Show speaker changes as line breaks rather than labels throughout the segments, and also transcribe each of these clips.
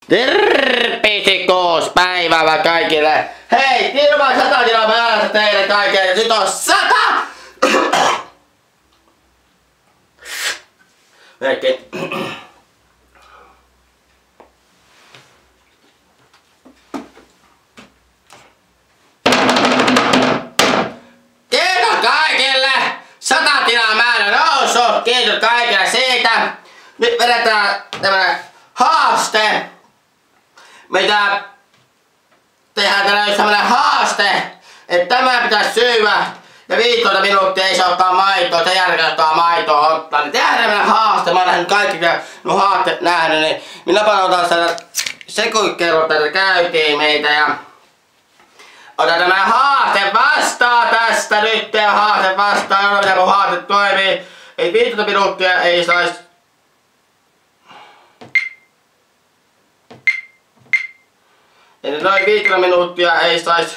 Tervehdys päivää kaikille! Hei! Ilman 100 tilaa määrästä teille kaikille! Nyt on 100! Melkein. Kiitos kaikille! 100 tilaa määrä noussut! Kiitos kaikille siitä! Nyt vedetään tämmönen haaste! Mitä tehdään tällainen sellainen haaste, että tämä pitäisi syödä ja 15 minuuttia ei saa ottaa maitoa, sen jälkeen ottaa maitoa ottaa. Niin tehdään tämmöinen haaste, mä oon nähnyt kaikki nuo haasteet nähnyt, niin minä otan sitä sekuikerrota, että käytiin meitä ja otan tämä haaste vastaan tästä nyt ja haaste vastaan, mitä mun haaste toimii. Ei 15 minuuttia ei saisi. Eli noin 15 minuuttia ei sais.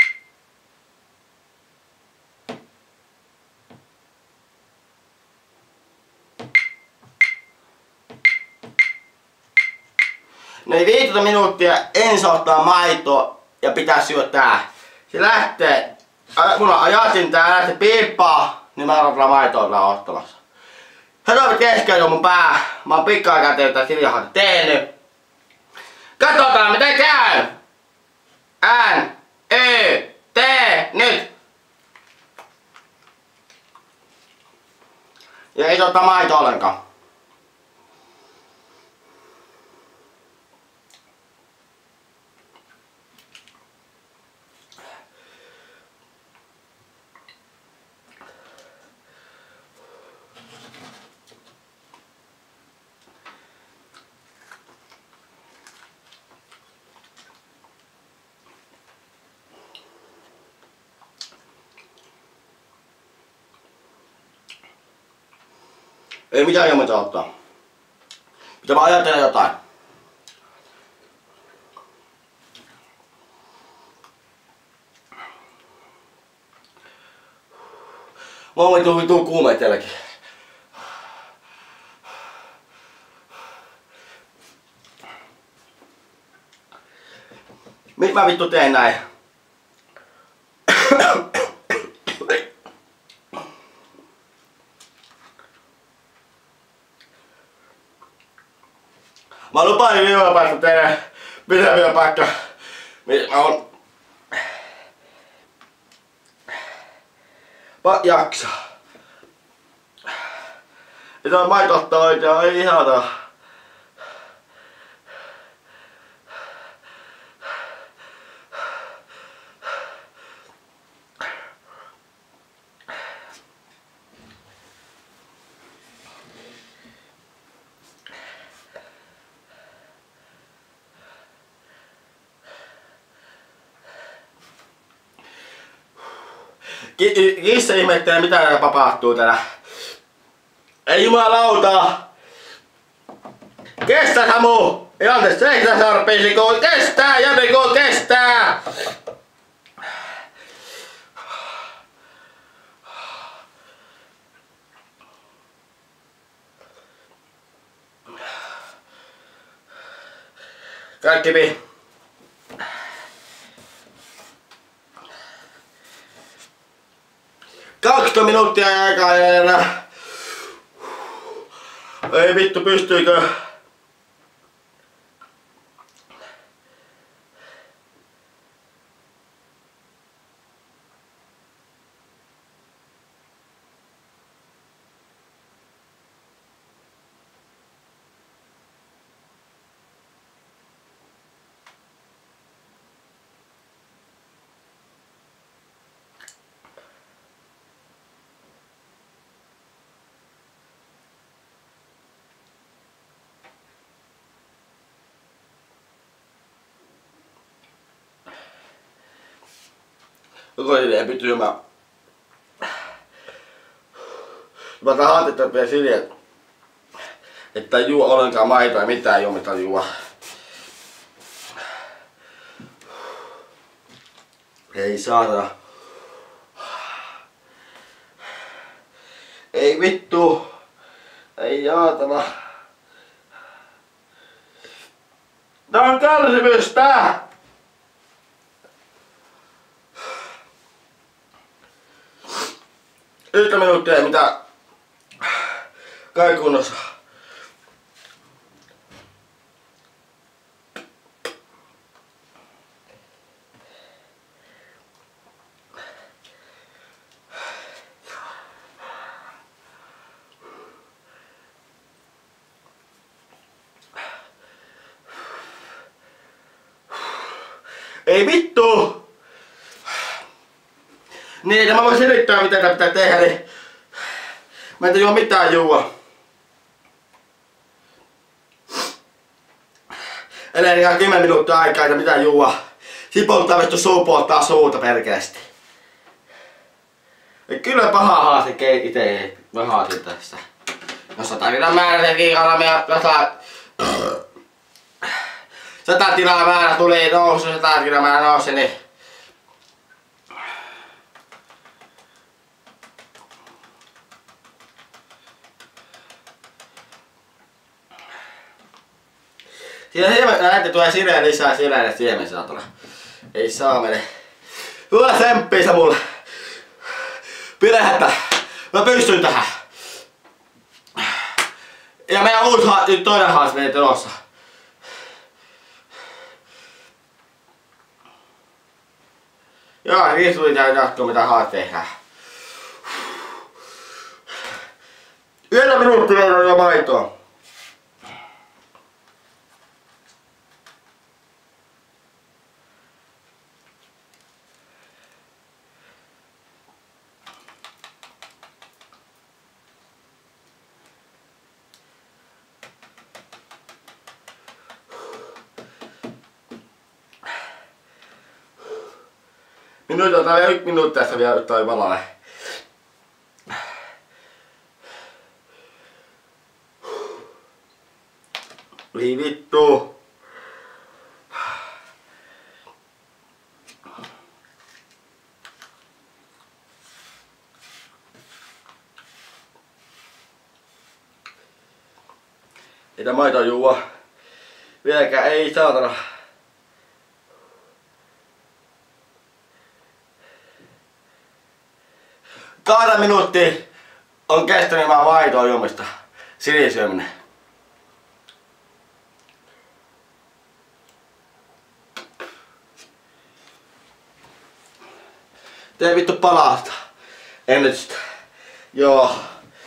Noin 15 minuuttia en saa ottaa maitoa ja pitää syödä tää. Se lähtee, mulla ajatin tää lähtee piippaa, niin mä oon maitoa ottamassa. Hötövät keskellä mun pää. Mä oon pikka-aikaa teiltä siljahan tehnyt. Katsotaan miten käy! N, Ö, T, nyt! Ja ei ottaa maitoa ollenkaan. Ei mitään ilmoita ottaa. Mitä mä ajattelen jotain. Mulla on vitu kuumeet jälkeen. Mit mä vittu teen näin? Mä lupaan viimeinen päästä teille pitäviä paikka. Mä oon jaksa. Ja toi maito ottaa oikein, ei ihanaa. Kissa ihmettelee mitä täällä tapahtuu täällä. Ei jumalauta! Kestä Samu! Jantes, seistä sarpeisi kun kestää! Jäbi kun kestää! Kaikki 20 minuuttia aikaa enää. Ei vittu pystyykö. Koko ei pity mä tahan että vielä silleen, että ei juo ollenkaan maitoa ja mitään juo mitä juo. Ei saada. Ei vittu. Ei jaatana. Tää on kärsimystä! Yhtä minuuttia mitä kai kunnossa. Ei vittu! Niin, että mä voin selittää mitä tää pitää tehdä, niin mä en tajua mitään juua. Eli ihan 10 minuuttia aikaa ja mitään juua. Sit polttaa vittu suu polttaa suuta perkeesti. Kyllä paha haaste ite mä haasin tästä. Jos 100 tilaa määrä teki kalamia, 100 tilaa määrä tuli nousu, 100 tilaa määrä nousi, niin siinä siemen, tulee sireen lisää sireen siemen saatana. Ei saa mene. Tuolla tsemppiisä mulle. Pidehättä. Mä pystyn tähän. Ja meidän uusi nyt toinen haaste menee tulossa. Joo, niin tuli tää jatkoa mitä haaste tehdään. 1 minuuttia on jo maitoa. Nyt on täällä 1 minuutti tässä vielä toi valalle. Ei vittu. Ei tää maitoa juua. Vieläkään ei saatana. Kahta minuuttia on kestänyt vaan maitoa juomista. Silisyöminen. Tee vittu palasta. Ennätystä. Joo.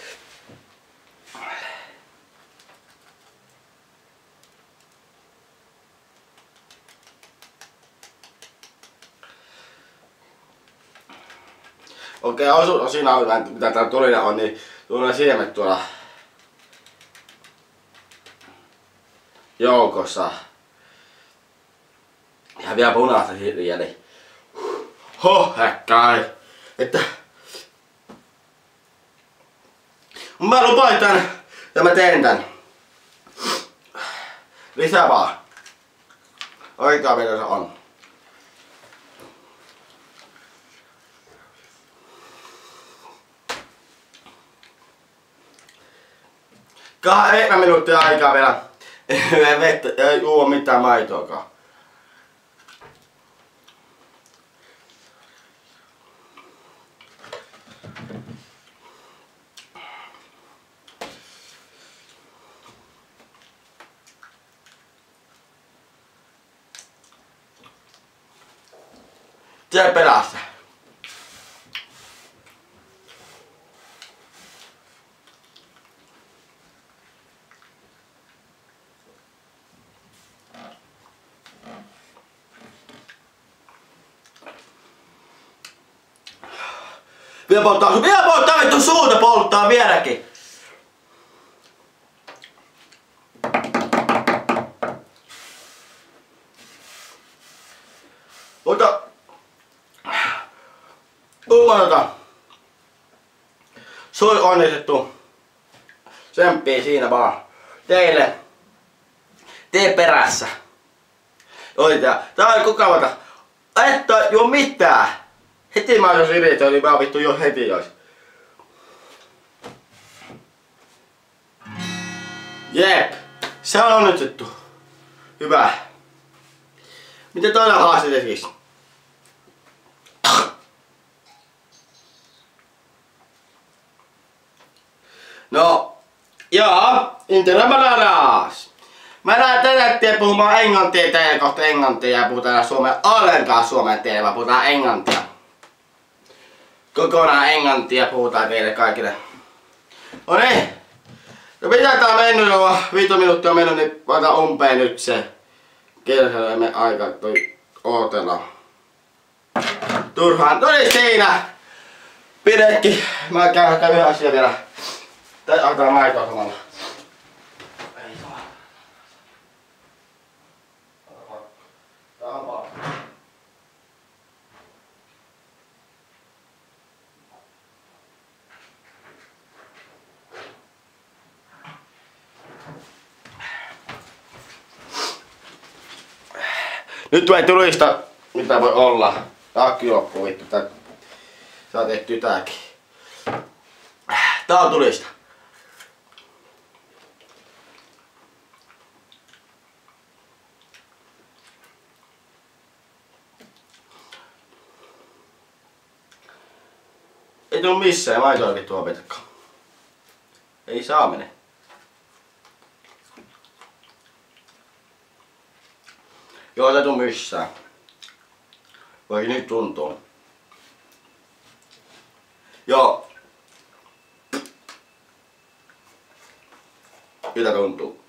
Okei, osuus siinä on, mitä täällä tulina on, niin tuolla siemet tuolla joukossa. Ja vielä punaista hirviä, niin häkkäi. Että mä lupaan tän ja mä teen tän. Lisää vaan. Oikea mitä se on. Kahden minuuttia aikaa vielä. Ei juo mitään maitoakaan. Tee perässä. Vielä polttaa vittu suuta polttaa vieläkin. Mutta uudota. Sui onnistettu. Tsemppii siinä vaan. Teille. Tee perässä. Tää oli kukavata. Että juo mitään. Heti mä jos iritoin, niin mä vittu jo heti jois. Jep. Se on onnistettu. Hyvä. Miten toinen haaste tekis? No, joo, intera bananas. Mä lähden tätä tien puhumaan englantia teille kohta englantia ja puhutaan suomen ollenkaan suomen teille, vaan puhutaan englantia. Kokonaan englantia puhutaan teille kaikille. No niin. No mitä tää on mennyt jo 5 minuuttia on mennyt, niin laita umpeen nyt se. Kielellä aika toi ootella. Turhaan. No niin siinä. Pidekki. Mä käyn yhden asian vielä. Tää ottaa maitoa samalla. Nyt tulee tulista, mitä voi olla. Takki loppuu vittu. Saa tehtyä tääkin. Tää on tulista. Ei tuu missään, maitoa vittu opetakaan. Ei saa mene. Joo, se tuu missään. Voi nyt tuntuu. Joo. Mitä tuntuu?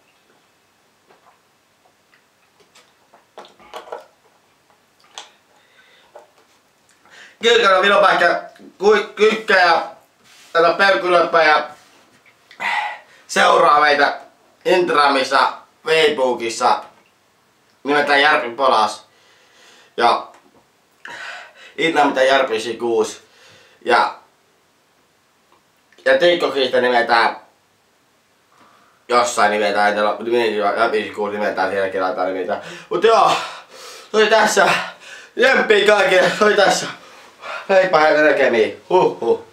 Kilkana vilopähkä kykkä ja tätä perkulöppä ja seuraa meitä Instagramissa, Facebookissa nimeltään Järpi Polas ja Instagramissa Järpi 6 ja TikTokista nimetään jossain nimetään, Järpi 6 nimetään, sielläkin laitetaan nimetään. Mut joo, se oli tässä. Jemppii kaikille, se oli tässä. Heippa näkemiin. Huhhuh.